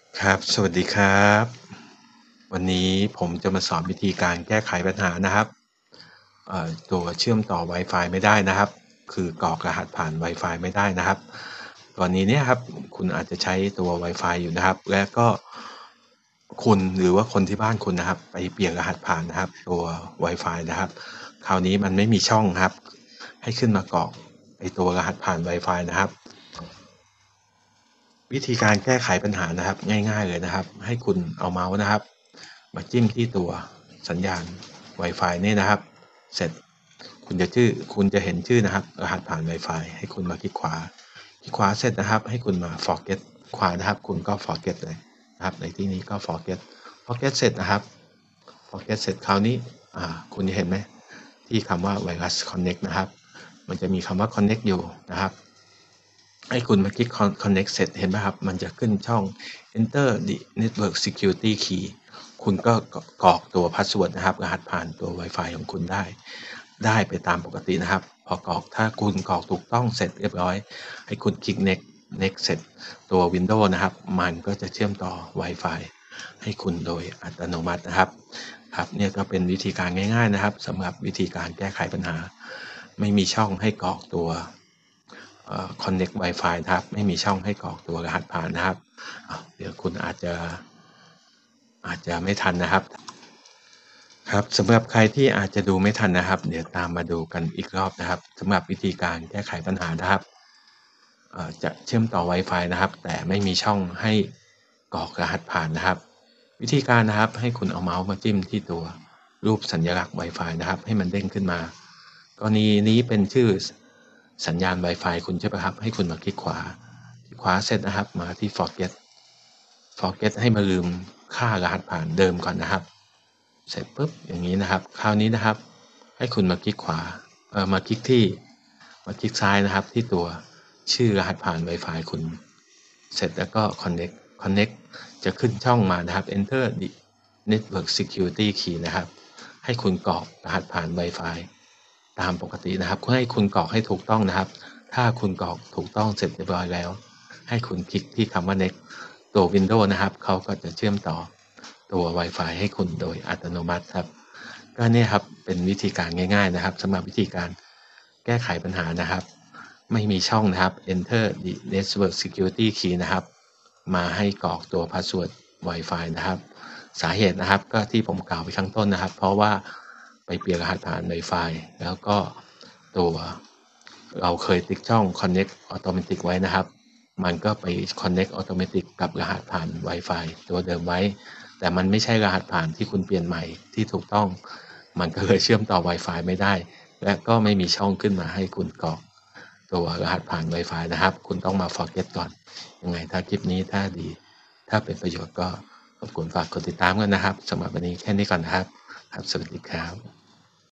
ครับสวัสดีครับวันนี้ผมจะมาสอนวิธีการแก้ไขปัญหานะครับตัวเชื่อมต่อ Wi-Fi ไม่ได้นะครับคือกรอกรหัสผ่าน Wi-Fi ไม่ได้นะครับกรณีเนี้ยครับคุณอาจจะใช้ตัว Wi-Fi อยู่นะครับและก็คุณหรือว่าคนที่บ้านคุณนะครับไปเปลี่ยนรหัสผ่านนะครับตัว Wi-Fi นะครับคราวนี้มันไม่มีช่องครับให้ขึ้นมากรอกไอตัวรหัสผ่าน Wi-Fi นะครับวิธีการแก้ไขปัญหานะครับง่ายๆเลยนะครับให้คุณเอาเมาส์นะครับ มาจิ้มที่ตัวสัญญาณ Wi-Fi นี่นะครับเสร็จคุณจะเห็นชื่อนะครับรหัสผ่าน Wi-Fi ให้คุณมาคลิกขวาเสร็จนะครับให้คุณมา forget ขวานะครับคุณก็ forget เลยนะครับในที่นี้ก็ forget เสร็จนะครับ forget เสร็จคราวนี้คุณจะเห็นไหมที่คำว่า virus connect นะครับมันจะมีคำว่า connect อยู่นะครับให้คุณมาคลิก connect เสร็จเห็นไหมครับมันจะขึ้นช่อง enter the network security key คุณก็กรอกตัวพาสเวิร์ดนะครับรหัสผ่านตัว Wi-Fi ของคุณได้ไปตามปกตินะครับพอกรอกถ้าคุณกรอกถูกต้องเสร็จเรียบร้อยให้คุณคลิก next เสร็จตัว Windows นะครับมันก็จะเชื่อมต่อ Wi-Fi ให้คุณโดยอัตโนมัตินะครับเนี่ยก็เป็นวิธีการง่ายๆนะครับสำหรับวิธีการแก้ไขปัญหาไม่มีช่องให้กรอกตัวconnect Wi-Fi นะครับไม่มีช่องให้กรอกตัวรหัสผ่านนะครับเดี๋ยวคุณอาจจะไม่ทันนะครับครับสำหรับใครที่อาจจะดูไม่ทันนะครับเดี๋ยวตามมาดูกันอีกรอบนะครับสำหรับวิธีการแก้ไขปัญหานะครับจะเชื่อมต่อ Wi-Fi นะครับแต่ไม่มีช่องให้กรอกรหัสผ่านนะครับวิธีการนะครับให้คุณเอาเมาส์มาจิ้มที่ตัวรูปสัญลักษณ์ Wi-Fi นะครับให้มันเด้งขึ้นมากรณีนี้เป็นชื่อสัญญาณ Wi-Fi คุณใช่ไหมครับให้คุณมาคลิกขวาเสร็จนะครับมาที่ forget ให้มาลืมค่ารหัสผ่านเดิมก่อนนะครับเสร็จปุ๊บอย่างนี้นะครับคราวนี้นะครับให้คุณมาคลิกขวามาคลิกซ้ายนะครับที่ตัวชื่อรหัสผ่าน Wi-Fi คุณเสร็จแล้วก็ connect จะขึ้นช่องมานะครับ enter the network security key นะครับให้คุณกรอกรหัสผ่าน Wi-Fi ตามปกตินะครับให้คุณกรอกให้ถูกต้องนะครับถ้าคุณกรอกถูกต้องเสร็จเรียบร้อยแล้วให้คุณคลิกที่คำว่า next ตัว Windows นะครับเขาก็จะเชื่อมต่อตัว Wi-Fi ให้คุณโดยอัตโนมัติครับก็เนี่ยครับเป็นวิธีการง่ายๆนะครับสำหรับวิธีการแก้ไขปัญหานะครับไม่มีช่องนะครับ enter the network security key นะครับมาให้กรอกตัว password Wi-Fi นะครับสาเหตุนะครับก็ที่ผมกล่าวไปข้างต้นนะครับเพราะว่าไปเปลี่ยนรหัสผ่าน Wi-Fi แล้วก็ตัวเราเคยติ๊กช่อง connect automatic ไว้นะครับมันก็ไป connect automatic กับรหัสผ่าน Wi-Fi ตัวเดิมไว้แต่มันไม่ใช่รหัสผ่านที่คุณเปลี่ยนใหม่ที่ถูกต้องมันก็เลยเชื่อมต่อ Wi-Fi ไม่ได้และก็ไม่มีช่องขึ้นมาให้คุณกรอกตัวรหัสผ่าน Wi-Fi นะครับคุณต้องมา forget ก่อนยังไงถ้าคลิปนี้ถ้าเป็นประโยชน์ก็รบกวนฝากกดติดตามกันนะครับสำหรับวันนี้แค่นี้ก่อนนะครับครับสวัสดีครับ